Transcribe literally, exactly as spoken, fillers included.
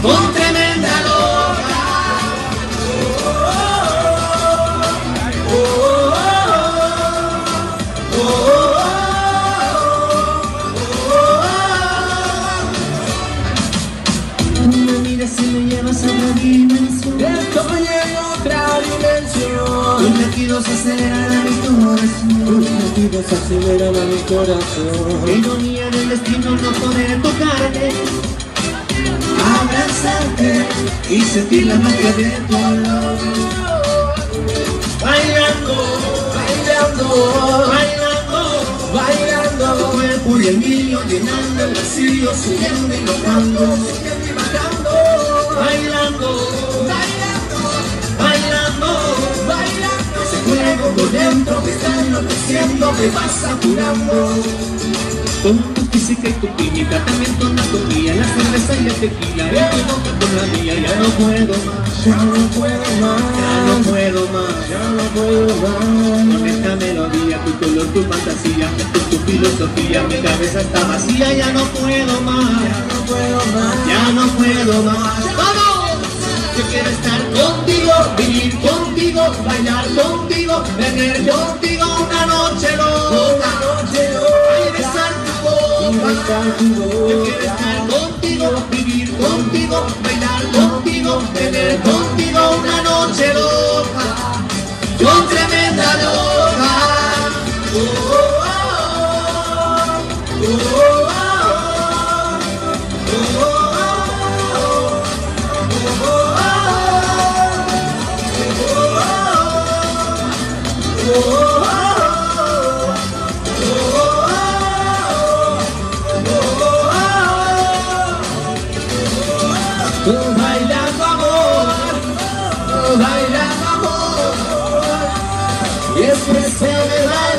con tremenda loca. Oh, oh, oh, oh, oh, oh. Me miras y me llevas a otra dimensión. Estoy en otra dimensión. Tus latidos aceleran a mi corazón. Tus latidos aceleran a mi corazón. Ironía del destino no poder tocarte, abrazarte y sentir la magia de tu olor. Bailando, bailando, bailando, bailando. Tu cuerpo y el mío llenando el vacío, subiendo y bajando, subiendo y bajando. Bailando, bailando, bailando, bailando. Ese juego por dentro me está enloqueciendo, me va saturando. Con tu física y tu química, también con la comida, la cerveza y la tequila, y tu boca con la mía. Ya no puedo más, ya no puedo más, ya no puedo más, ya no puedo más. Con esta melodía, tu color, tu fantasía, con tu filosofía, mi cabeza está vacía. Ya no puedo más, ya no puedo más, ya no puedo más. ¡Vamos! Yo quiero estar contigo, vivir contigo, bailar contigo, tener contigo una noche loca, una noche loca. Ay, besar tu boca. Yo quiero estar contigo, vivir contigo, bailar contigo, tener contigo una noche loca, con tremenda loca. Oh, oh, oh, oh, oh, oh. Bailando amor, bailando amor, y es que se me va.